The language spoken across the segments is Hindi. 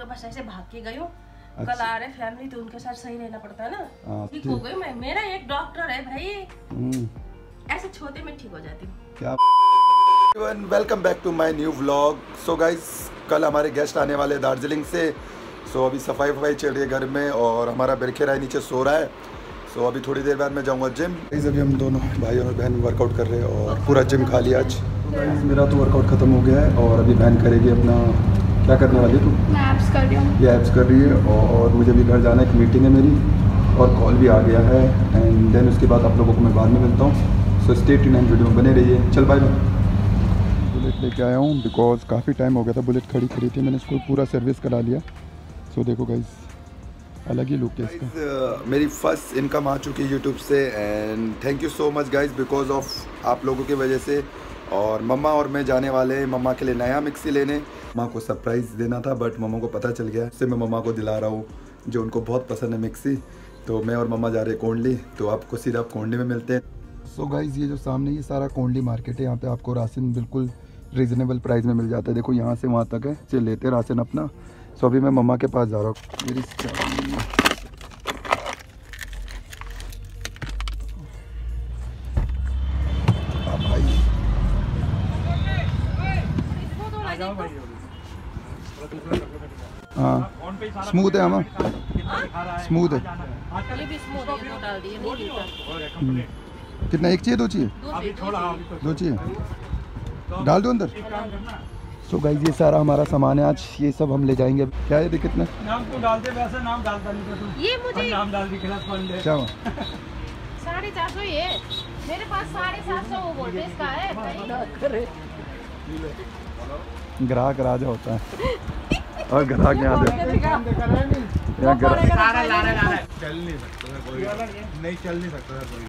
तो बस ऐसे भाग के गई हूँ। अच्छा। कल आ रहे फैमिली तो उनके साथ सही रहना पड़ता है ना। ठीक हो गई मैं, मेरा एक डॉक्टर है भाई। ऐसे छोटे में ठीक हो जाती हूँ। क्या welcome back to my new vlog. So guys, कल हमारे गेस्ट आने वाले दार्जिलिंग से। सो अभी सफाई वफाई चल रही है घर में और हमारा बिरखे राय नीचे सो रहा है। सो अभी थोड़ी देर बाद मैं जाऊंगा जिम। अभी हम दोनों भाई और बहन वर्कआउट कर रहे हैं और पूरा जिम खा लिया आज। मेरा तो वर्कआउट ख़त्म हो गया है और अभी बहन करेगी अपना, क्या करने वाली तू? मैं एब्स कर रही हूँ। ये एब्स कर रही है और मुझे भी घर जाना है, एक मीटिंग है मेरी और कॉल भी आ गया है। एंड देन उसके बाद आप लोगों को मैं बाद में मिलता हूँ। So stay tuned and video में बने रहिए। चल बाय बाय। बुलेट लेके आया हूँ बिकॉज काफ़ी टाइम हो गया था, बुलेट खड़ी थी, मैंने इसको पूरा सर्विस करा लिया। सो देखो गाइस, अलग ही लुक है इसका। मेरी फर्स्ट इनकम आ चुकी है यूट्यूब से and thank you so much guys, because of आप लोगों की वजह से। और मम्मा और मैं जाने वाले हैं मम्मा के लिए नया मिक्सी लेने। मम्मा को सरप्राइज़ देना था बट मम्मा को पता चल गया, इससे मैं मम्मा को दिला रहा हूँ जो उनको बहुत पसंद है मिक्सी। तो मैं और मम्मा जा रहे हैं कोंडली, तो आपको सीधा कोंडली में मिलते हैं। सो गाइस, ये जो सामने ये सारा कोंडली मार्केट है, यहाँ पे आपको राशन बिल्कुल रीज़नेबल प्राइस में मिल जाता है। देखो यहाँ से वहाँ तक है, से लेते राशन अपना। सो अभी मैं मम्मा के पास जा रहा हूँ। मेरी हाँ स्मूथ है हम, स्मूथ है। ये भी स्मूथ है, दो डाल दिए, नहीं लीटर। कितना, एक चाहिए दो चाहिए? दो चाहिए, डाल दो अंदर। सो गाइस, ये सारा हमारा सामान है आज, ये सब हम ले जाएंगे। क्या है कितना नाम तो डालते, वैसे नाम डालता नहीं था तू। ये मुझे नाम डाल दी खिलाफ फंड है। क्या हुआ? 450 ही है मेरे पास, 750 वो वोल्टेज का है भाई। ग्राहक राजा होता है और ग्राहक यहाँ दे यहाँ ग्राहक चल नहीं सकता कोई, नहीं चल नहीं सकता कोई।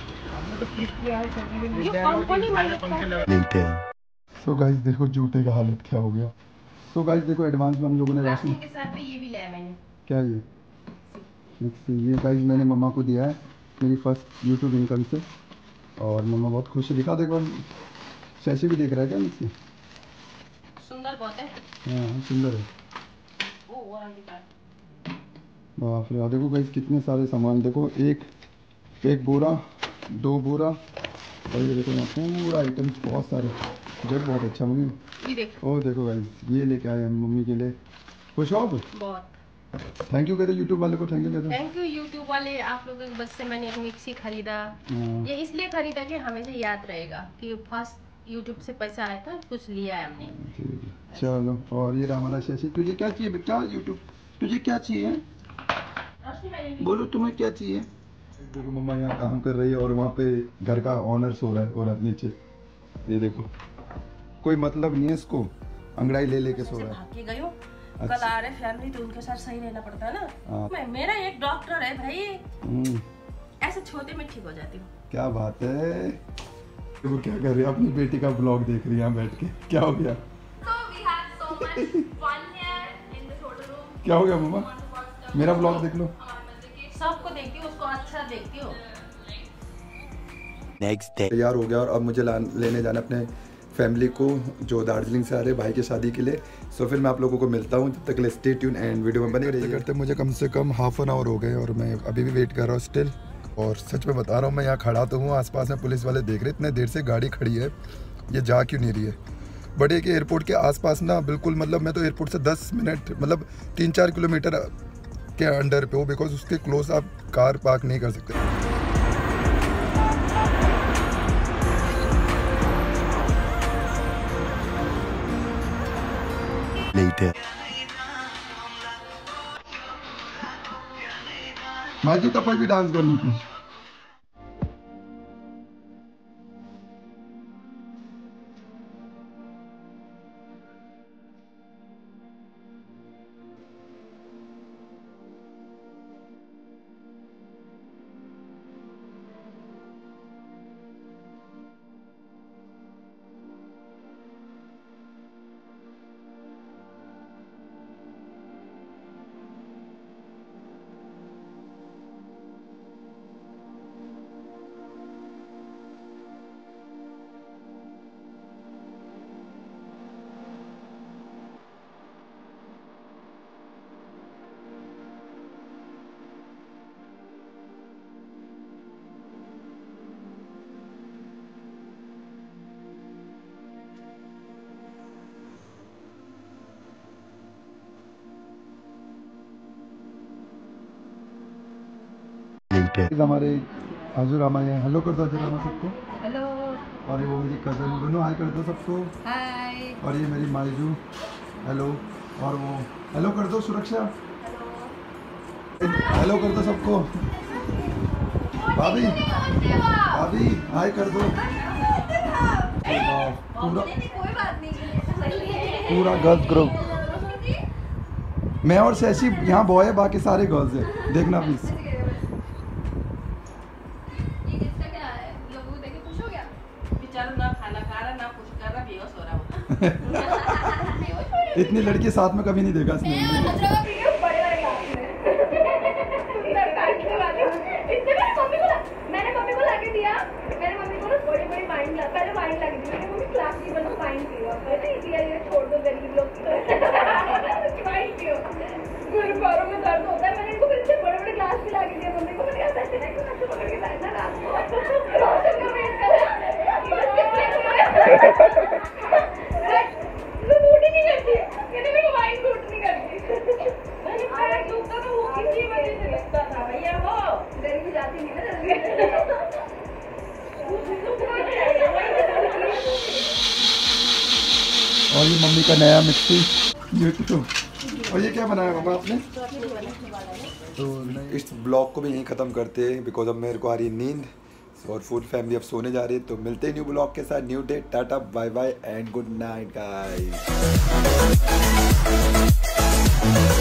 सो गाइस देखो जूते का हालत क्या हो गया। सो गाइस देखो, एडवांस में हम लोगों ने राशन के साथ ये भी लाया मैंने। क्या ये मिक्सी, ये गाइस मैंने मम्मा को दिया है मेरी फर्स्ट यूट्यूब इनकम से और मम्मा बहुत खुश है। दिखा देखो, शैशी भी देख रहा है क्या मिक्सी? सुंदर बहुत है। हाँ सुंदर है। ओ वो वाली का। बाप रे, देखो गाइस कितने सारे सामान। देखो एक बोरा, दो बोरा और ये देखो यहाँ पूरा आइटम बहुत सारे। जब बहुत अच्छा मम्मी, ये देखो। ओ देखो गाइस, ये लेके आए हम मम्मी के लिए। खुश हो आप? बहुत थैंक यू कहते यूट्यूब वाले को, थैंक यू कहते। थैंक यू यूट्यूब वाले, आप लोगों की वजह से मैंने एक मिक्सी खरीदा। ये इसलिए खरीदा कि हमेशा याद रहेगा कि फर्स्ट यूट्यूब से पैसा आया था, कुछ लिया है हमने। चलो, और ये हमारा शशि, तुझे क्या चाहिए बेटा? यूट्यूब तुझे क्या चाहिए? बोलो तुम्हें क्या चाहिए? देखो मम्मा यहाँ काम कर रही है और वहाँ पे घर का ऑनर सो रहा है और नीचे ये देखो, कोई मतलब नहीं है इसको, अंगड़ाई ले लेके सो रहा है। भाग के गई हूँ। कल आ रहे फैमिली तो उनके साथ सही रहना पड़ता है ना। मेरा एक डॉक्टर है भाई। ऐसे छोटे में ठीक हो जाती हूँ। क्या बात है। देखो क्या कर रही है, अपनी बेटी का ब्लॉग देख रही है यहाँ बैठ के। क्या हो गया? क्या हो गया मम्मा? मेरा ब्लॉग देख लो। सबको देखती हूँ, उसको अच्छा देखती हूँ। नेक्स्ट डे तैयार हो गया और अब मुझे लेने जाना अपने फैमिली को जो दार्जिलिंग से आ रहे भाई की शादी के लिए। सो फिर मैं आप लोगों को मिलता हूँ, तब तक के लिए स्टे ट्यून एंड वीडियो में बने रहिए। करते मुझे कम से कम हाफ एन आवर हो गए और मैं अभी भी वेट कर रहा हूँ स्टिल। और सच में बता रहा हूँ, मैं यहाँ खड़ा तो हूँ, आसपास में पुलिस वाले देख रहे, इतने देर से गाड़ी खड़ी है, ये जा क्यों नहीं रही है। बट एक एयरपोर्ट के आसपास ना बिल्कुल, मतलब मैं तो एयरपोर्ट से 10 मिनट मतलब 3-4 किलोमीटर के अंडर पे हो, बिकॉज उसके क्लोज आप कार पार्क नहीं कर सकते। माजी तो भी डांस करनी थी। पे। हमारे हजूर रामा है, हेलो कर दो हजूर रामा सबको। हेलो। और ये वो मेरी कज़न दोनों हाय कर दो सबको। हाय। और ये मेरी मायजू, हेलो। और वो हेलो कर दो सुरक्षा, हेलो कर दो सबको। भाभी भाभी हाय कर दो। पूरा गर्ल्स ग्रुप, मैं और शशि यहाँ बॉय है, बाकी सारे गर्ल्स है, देखना प्लीज। इतनी लड़की साथ में कभी नहीं देखा इसने। और ये मम्मी का नया मिक्सी यूट्यूब। और ये क्या बनाया मम्मा आपने? तो इस ब्लॉग को भी यहीं ख़त्म करते हैं बिकॉज अब मेरे को आ रही है नींद और फुल फैमिली अब सोने जा रही है। तो मिलते हैं न्यू ब्लॉग के साथ, new day, tata bye bye and good night guys.